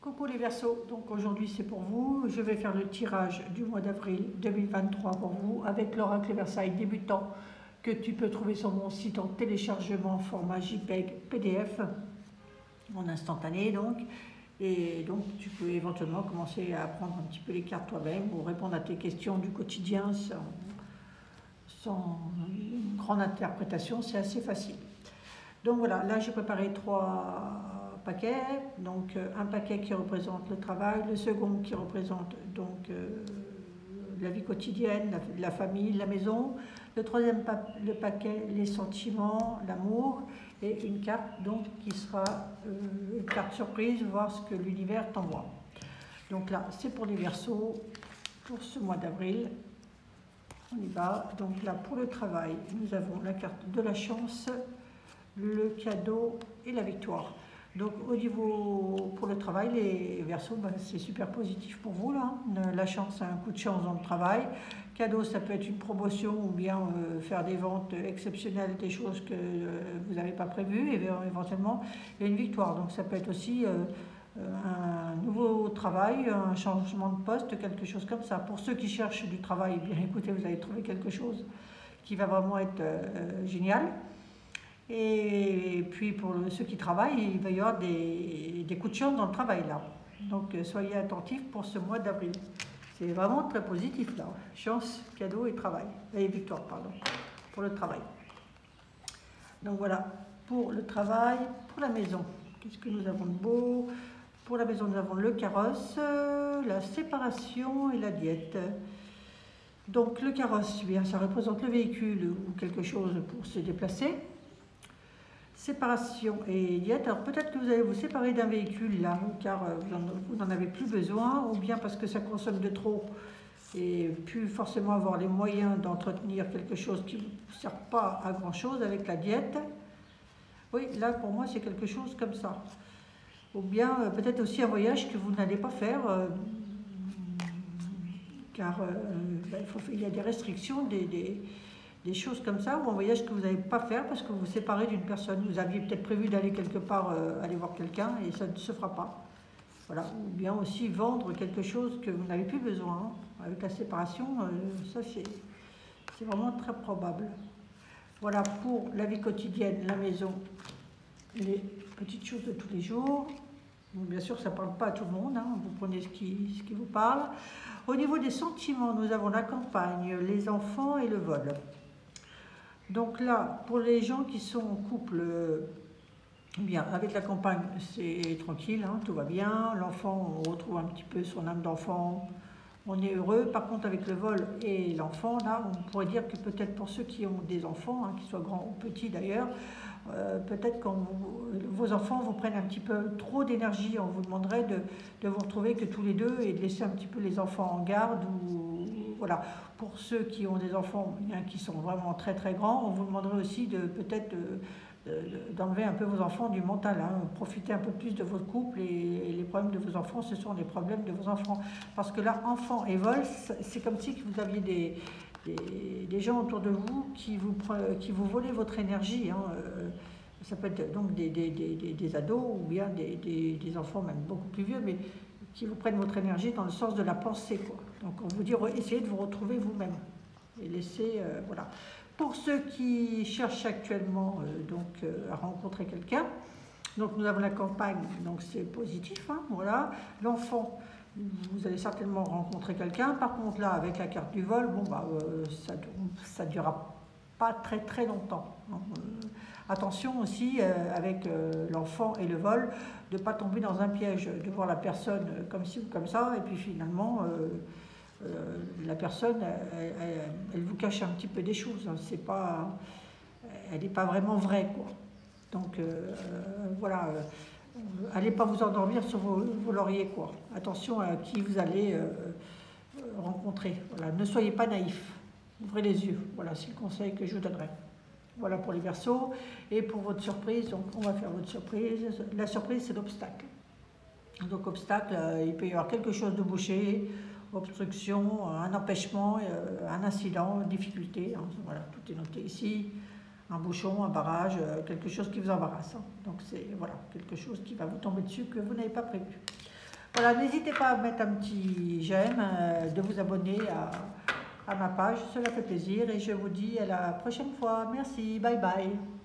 Coucou les Verseaux, donc aujourd'hui c'est pour vous. Je vais faire le tirage du mois d'avril 2023 pour vous avec l'oracle Versailles débutant que tu peux trouver sur mon site en téléchargement format JPEG PDF en instantané donc. Et donc tu peux éventuellement commencer à apprendre un petit peu les cartes toi-même ou répondre à tes questions du quotidien sans une grande interprétation, c'est assez facile. Donc voilà, là j'ai préparé 3 paquets, donc un paquet qui représente le travail, le second qui représente donc la vie quotidienne, la famille, la maison, le troisième le paquet, les sentiments, l'amour, et une carte donc qui sera une carte surprise, voir ce que l'univers t'envoie. Donc là c'est pour les Verseaux, pour ce mois d'avril. On y va. Donc là pour le travail, nous avons la carte de la chance, le cadeau et la victoire. Donc au niveau pour le travail, les Verseaux, c'est super positif pour vous là. La chance, c'est un coup de chance dans le travail. Cadeau, ça peut être une promotion ou bien faire des ventes exceptionnelles, des choses que vous n'avez pas prévues, et éventuellement il y a une victoire. Donc ça peut être aussi un nouveau travail, un changement de poste, quelque chose comme ça. Pour ceux qui cherchent du travail, bien écoutez, vous allez trouver quelque chose qui va vraiment être génial. Et puis pour ceux qui travaillent, il va y avoir des coups de chance dans le travail là. Donc soyez attentifs pour ce mois d'avril. C'est vraiment très positif là. Chance, cadeau et travail. Et victoire, pardon, pour le travail. Donc voilà, pour le travail, pour la maison. Qu'est-ce que nous avons de beau? Pour la maison, nous avons le carrosse, la séparation et la diète. Donc le carrosse, bien, ça représente le véhicule ou quelque chose pour se déplacer. Séparation et diète. Alors peut-être que vous allez vous séparer d'un véhicule là, car vous n'en avez plus besoin, ou bien parce que ça consomme de trop et plus forcément avoir les moyens d'entretenir quelque chose qui ne vous sert pas à grand chose avec la diète. Oui, là pour moi c'est quelque chose comme ça. Ou bien peut-être aussi un voyage que vous n'allez pas faire, car il y a des restrictions, des choses comme ça, ou un voyage que vous n'allez pas faire parce que vous vous séparez d'une personne. Vous aviez peut-être prévu d'aller quelque part, aller voir quelqu'un, et ça ne se fera pas. Voilà. Ou bien aussi vendre quelque chose que vous n'avez plus besoin. Avec la séparation, ça c'est vraiment très probable. Voilà pour la vie quotidienne, la maison, les petites choses de tous les jours. Donc, bien sûr, ça ne parle pas à tout le monde, hein. Vous prenez ce qui vous parle. Au niveau des sentiments, nous avons la campagne, les enfants et le vol. Donc là, pour les gens qui sont en couple, bien, avec la campagne, c'est tranquille, hein, tout va bien. L'enfant, on retrouve un petit peu son âme d'enfant, on est heureux. Par contre, avec le vol et l'enfant, là, on pourrait dire que peut-être pour ceux qui ont des enfants, hein, qu'ils soient grands ou petits d'ailleurs, peut-être quand vos enfants vous prennent un petit peu trop d'énergie, on vous demanderait de vous retrouver que tous les deux et de laisser un petit peu les enfants en garde. Voilà. Pour ceux qui ont des enfants qui sont vraiment très très grands, on vous demanderait aussi de peut-être d'enlever un peu vos enfants du mental, hein. Profitez un peu plus de votre couple, et les problèmes de vos enfants, ce sont les problèmes de vos enfants. Parce que là, enfants et vol, c'est comme si vous aviez des gens autour de vous qui vous volaient votre énergie, hein. Ça peut être donc des ados ou bien des enfants même beaucoup plus vieux, mais qui vous prennent votre énergie dans le sens de la pensée, quoi. Donc on vous dit, essayez de vous retrouver vous-même et laissez, voilà. Pour ceux qui cherchent actuellement à rencontrer quelqu'un, donc nous avons la campagne, donc c'est positif, hein, voilà. L'enfant, vous allez certainement rencontrer quelqu'un. Par contre là, avec la carte du vol, bon ça ne durera pas très très longtemps, hein. Attention aussi avec l'enfant et le vol, de ne pas tomber dans un piège, de voir la personne comme ci ou comme ça, et puis finalement la personne elle vous cache un petit peu des choses, hein. Elle n'est pas vraiment vraie, quoi. Donc voilà, allez pas vous endormir sur vos lauriers, quoi. Attention à qui vous allez rencontrer. Voilà, ne soyez pas naïfs, ouvrez les yeux. Voilà, c'est le conseil que je vous donnerai. Voilà pour les Verseaux. Et pour votre surprise, donc on va faire votre surprise. La surprise, c'est l'obstacle. Donc obstacle, il peut y avoir quelque chose de bouché, obstruction, un empêchement, un incident, une difficulté, hein. Voilà, tout est noté ici. Un bouchon, un barrage, quelque chose qui vous embarrasse, hein. Donc c'est voilà, quelque chose qui va vous tomber dessus que vous n'avez pas prévu. Voilà, n'hésitez pas à mettre un petit j'aime, de vous abonner à ma page, cela fait plaisir et je vous dis à la prochaine fois. Merci, bye bye.